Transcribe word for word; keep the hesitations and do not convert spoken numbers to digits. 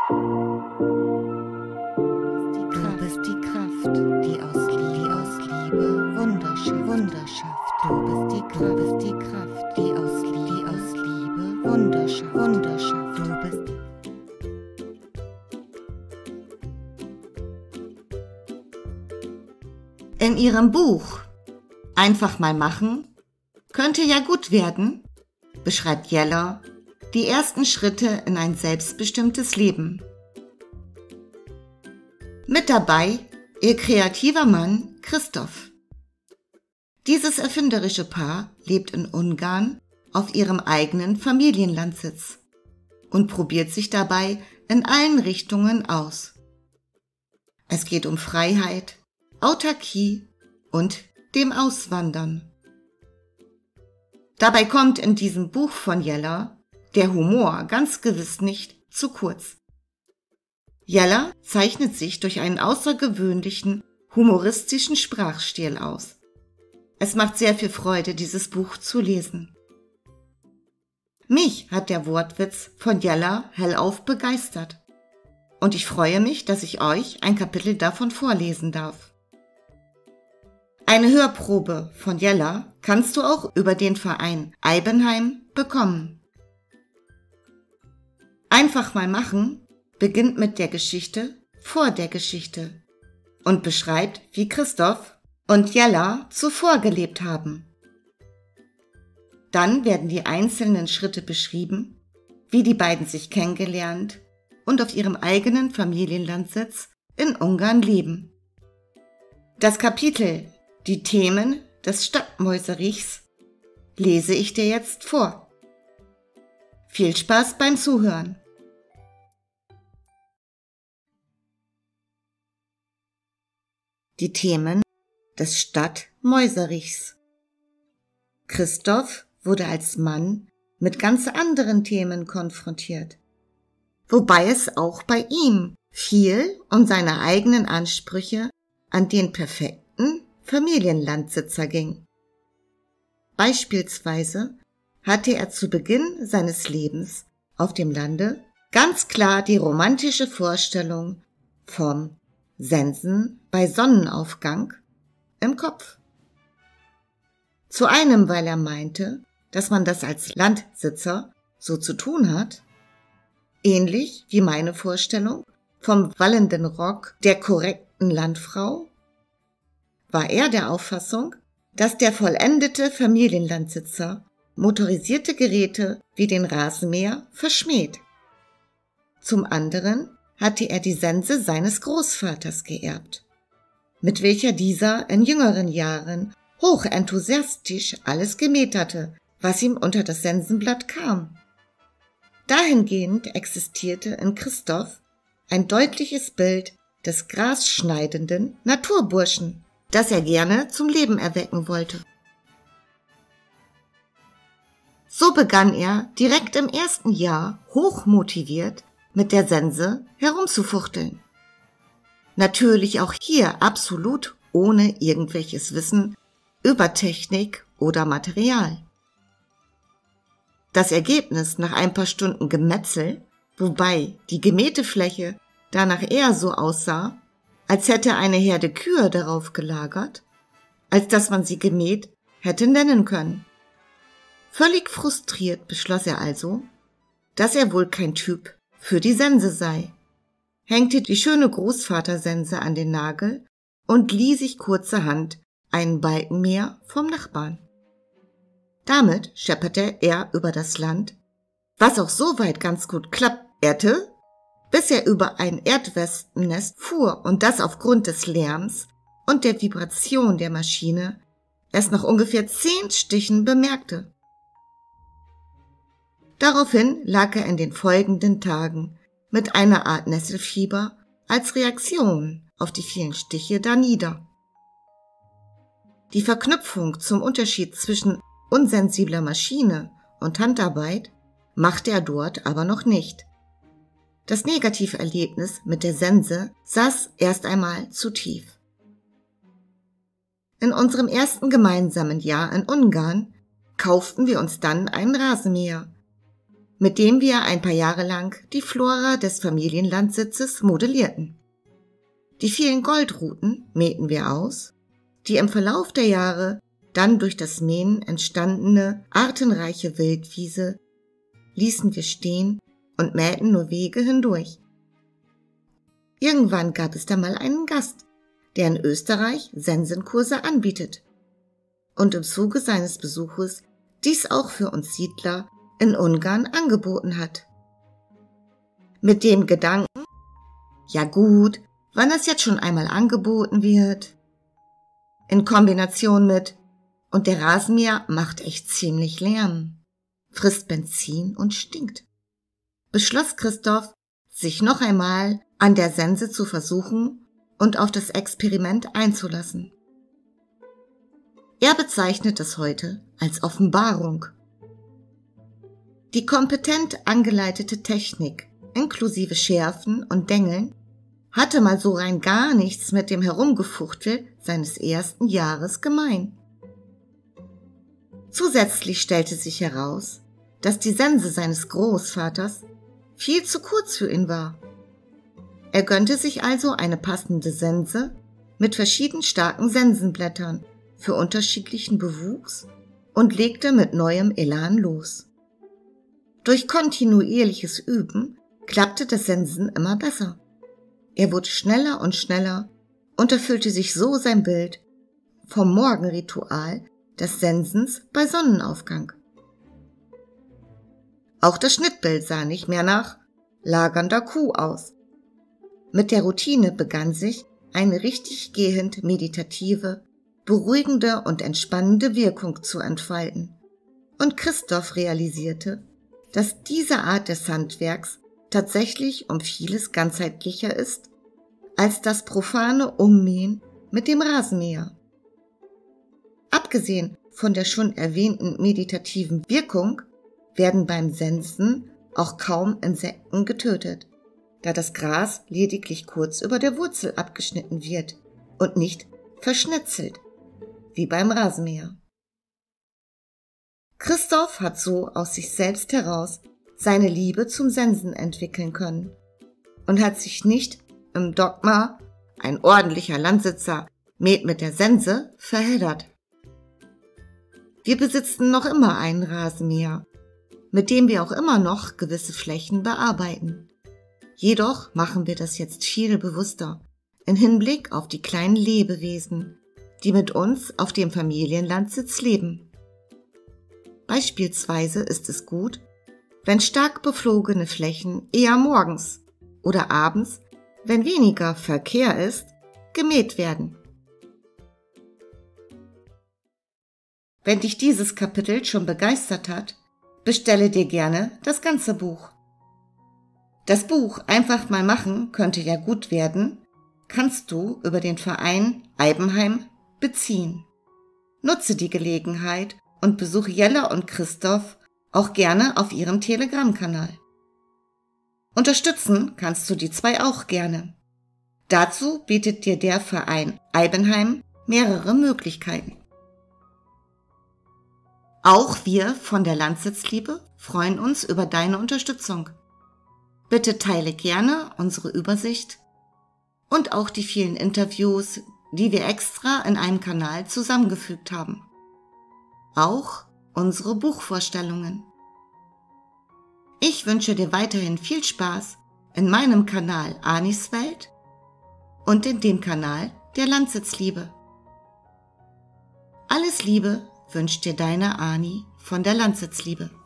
Du bist die Kraft, die aus, die aus Liebe Wunderschaft, Wunderschaft. Du bist die Kraft, du bist die Kraft, die aus, die aus Liebe Wunderschaft, Wunderschaft. Du bist In ihrem Buch Einfach mal machen, könnte ja gut werden, beschreibt Jeller die ersten Schritte in ein selbstbestimmtes Leben. Mit dabei ihr kreativer Mann Christoph. Dieses erfinderische Paar lebt in Ungarn auf ihrem eigenen Familienlandsitz und probiert sich dabei in allen Richtungen aus. Es geht um Freiheit, Autarkie und dem Auswandern. Dabei kommt in diesem Buch von Jeller der Humor ganz gewiss nicht zu kurz. Jeller zeichnet sich durch einen außergewöhnlichen, humoristischen Sprachstil aus. Es macht sehr viel Freude, dieses Buch zu lesen. Mich hat der Wortwitz von Jeller hellauf begeistert. Und ich freue mich, dass ich euch ein Kapitel davon vorlesen darf. Eine Hörprobe von Jeller kannst du auch über den Verein Eibenheim bekommen. Einfach mal machen beginnt mit der Geschichte vor der Geschichte und beschreibt, wie Christoph und Jeller zuvor gelebt haben. Dann werden die einzelnen Schritte beschrieben, wie die beiden sich kennengelernt und auf ihrem eigenen Familienlandsitz in Ungarn leben. Das Kapitel Die Themen des Stadtmäuserichs lese ich dir jetzt vor. Viel Spaß beim Zuhören. Die Themen des Stadtmäuserichs. Christoph wurde als Mann mit ganz anderen Themen konfrontiert, wobei es auch bei ihm viel um seine eigenen Ansprüche an den perfekten Familienlandsitzer ging. Beispielsweise hatte er zu Beginn seines Lebens auf dem Lande ganz klar die romantische Vorstellung vom Sensen bei Sonnenaufgang im Kopf. Zu einem, weil er meinte, dass man das als Landsitzer so zu tun hat, ähnlich wie meine Vorstellung vom wallenden Rock der korrekten Landfrau, war er der Auffassung, dass der vollendete Familienlandsitzer motorisierte Geräte wie den Rasenmäher verschmäht. Zum anderen hatte er die Sense seines Großvaters geerbt, mit welcher dieser in jüngeren Jahren hochenthusiastisch alles gemäht hatte, was ihm unter das Sensenblatt kam. Dahingehend existierte in Christoph ein deutliches Bild des grasschneidenden Naturburschen, das er gerne zum Leben erwecken wollte. So begann er direkt im ersten Jahr hochmotiviert mit der Sense herumzufuchteln. Natürlich auch hier absolut ohne irgendwelches Wissen über Technik oder Material. Das Ergebnis nach ein paar Stunden Gemetzel, wobei die gemähte Fläche danach eher so aussah, als hätte eine Herde Kühe darauf gelagert, als dass man sie gemäht hätte nennen können. Völlig frustriert beschloss er also, dass er wohl kein Typ für die Sense sei, hängte die schöne Großvatersense an den Nagel und lieh sich kurzerhand einen Balkenmäher vom Nachbarn. Damit schepperte er über das Land, was auch soweit ganz gut klapperte, bis er über ein Erdwespennest fuhr und das aufgrund des Lärms und der Vibration der Maschine erst nach ungefähr zehn Stichen bemerkte. Daraufhin lag er in den folgenden Tagen mit einer Art Nesselfieber als Reaktion auf die vielen Stiche danieder. Die Verknüpfung zum Unterschied zwischen unsensibler Maschine und Handarbeit machte er dort aber noch nicht. Das Negativerlebnis mit der Sense saß erst einmal zu tief. In unserem ersten gemeinsamen Jahr in Ungarn kauften wir uns dann einen Rasenmäher, mit dem wir ein paar Jahre lang die Flora des Familienlandsitzes modellierten. Die vielen Goldruten mähten wir aus, die im Verlauf der Jahre dann durch das Mähen entstandene artenreiche Wildwiese ließen wir stehen und mähten nur Wege hindurch. Irgendwann gab es da mal einen Gast, der in Österreich Sensenkurse anbietet und im Zuge seines Besuches dies auch für uns Siedler in Ungarn angeboten hat. Mit dem Gedanken, ja gut, wann das jetzt schon einmal angeboten wird, in Kombination mit, und der Rasenmäher macht echt ziemlich Lärm, frisst Benzin und stinkt, beschloss Christoph, sich noch einmal an der Sense zu versuchen und auf das Experiment einzulassen. Er bezeichnet es heute als Offenbarung. Die kompetent angeleitete Technik, inklusive Schärfen und Dengeln, hatte mal so rein gar nichts mit dem Herumgefuchtel seines ersten Jahres gemein. Zusätzlich stellte sich heraus, dass die Sense seines Großvaters viel zu kurz für ihn war. Er gönnte sich also eine passende Sense mit verschieden starken Sensenblättern für unterschiedlichen Bewuchs und legte mit neuem Elan los. Durch kontinuierliches Üben klappte das Sensen immer besser. Er wurde schneller und schneller und erfüllte sich so sein Bild vom Morgenritual des Sensens bei Sonnenaufgang. Auch das Schnittbild sah nicht mehr nach lagernder Kuh aus. Mit der Routine begann sich eine richtig gehend meditative, beruhigende und entspannende Wirkung zu entfalten. Und Christoph realisierte, dass diese Art des Handwerks tatsächlich um vieles ganzheitlicher ist als das profane Ummähen mit dem Rasenmäher. Abgesehen von der schon erwähnten meditativen Wirkung werden beim Sensen auch kaum Insekten getötet, da das Gras lediglich kurz über der Wurzel abgeschnitten wird und nicht verschnitzelt, wie beim Rasenmäher. Christoph hat so aus sich selbst heraus seine Liebe zum Sensen entwickeln können und hat sich nicht im Dogma, ein ordentlicher Landsitzer mäht mit der Sense, verheddert. Wir besitzen noch immer einen Rasenmäher, mit dem wir auch immer noch gewisse Flächen bearbeiten. Jedoch machen wir das jetzt viel bewusster, in Hinblick auf die kleinen Lebewesen, die mit uns auf dem Familienlandsitz leben. Beispielsweise ist es gut, wenn stark beflogene Flächen eher morgens oder abends, wenn weniger Verkehr ist, gemäht werden. Wenn dich dieses Kapitel schon begeistert hat, bestelle dir gerne das ganze Buch. Das Buch Einfach mal machen könnte ja gut werden, kannst du über den Verein Eibenheim beziehen. Nutze die Gelegenheit und besuche Jella und Christoph auch gerne auf ihrem Telegram-Kanal. Unterstützen kannst du die zwei auch gerne. Dazu bietet dir der Verein Eibenheim mehrere Möglichkeiten. Auch wir von der Landsitzliebe freuen uns über deine Unterstützung. Bitte teile gerne unsere Übersicht und auch die vielen Interviews, die wir extra in einem Kanal zusammengefügt haben. Auch unsere Buchvorstellungen. Ich wünsche dir weiterhin viel Spaß in meinem Kanal Anis Welt und in dem Kanal der Landsitzliebe. Alles Liebe wünscht dir deine Ani von der Landsitzliebe.